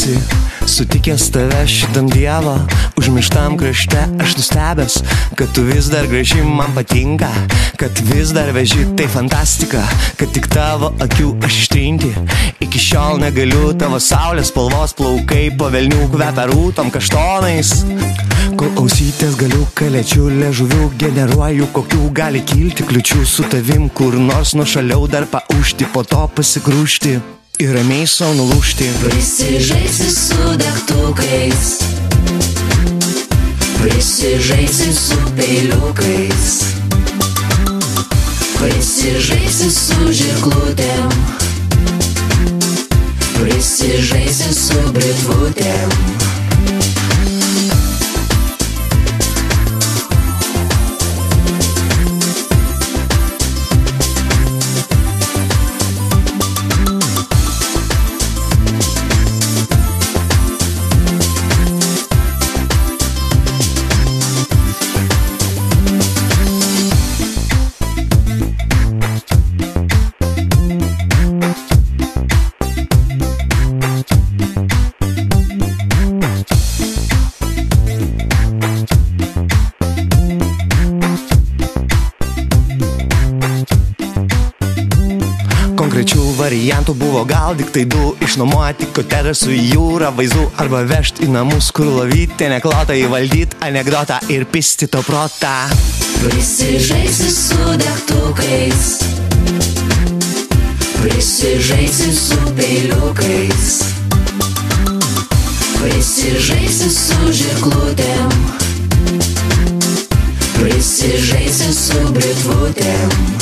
džiaugiuosi, sutikęs tave šitam dievą. Užmirštam krašte aš nustebęs, kad tu vis dar graži man patinka, kad vis dar veži tai fantastika, kad tik tavo akių aš ištrinti. Iki šiol negaliu, tavo saulės spalvos plaukai po velnių kvepia rūtom kaštonais. Kol ausytės galiu kalėčių liežuvių generuoju, kokių gali kilti kliučių su tavim, kur nors nušaliau dar paušti, po to pasigrūžti ir ramiai sau nulūžti. Prisižaisi su degtukais, prisižaisi su peiliukais, prisižaisi su žirklutėm, prisižaisi su britvutėm. Konkrečių variantų buvo gal tik tai du: išnuomoti koterą su jūra vaizdu, arba vežt į namus, kur lovytė neklota, įvaldyt anekdotą ir pisti to protą. Prisižaisi su degtukais, prisižaisi su peiliukais, prisižaisi su žirklutėm, prisižaisi su britvutėm.